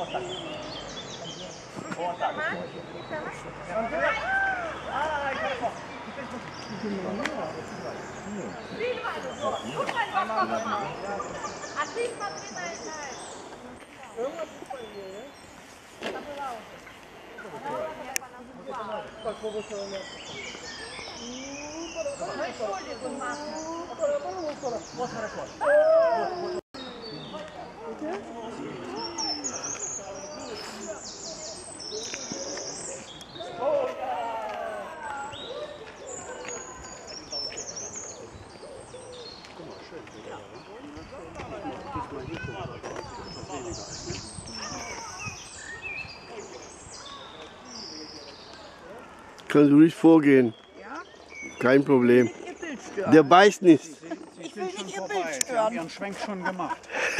Kannst du ruhig vorgehen. Ja? Kein Problem. Ich will nicht Ihr Bild stören. Der beißt nicht. Ich will nicht Ihr Bild Sie haben stören. Ihren Schwenk schon gemacht.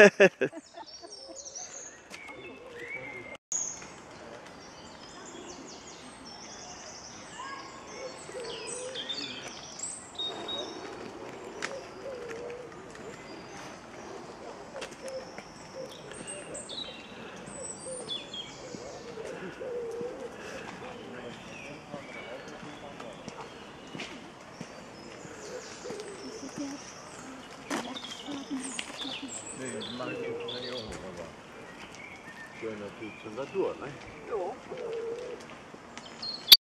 Nee, das mache ich jetzt nicht auch noch, aber schön natürlich zur Natur, ne? So.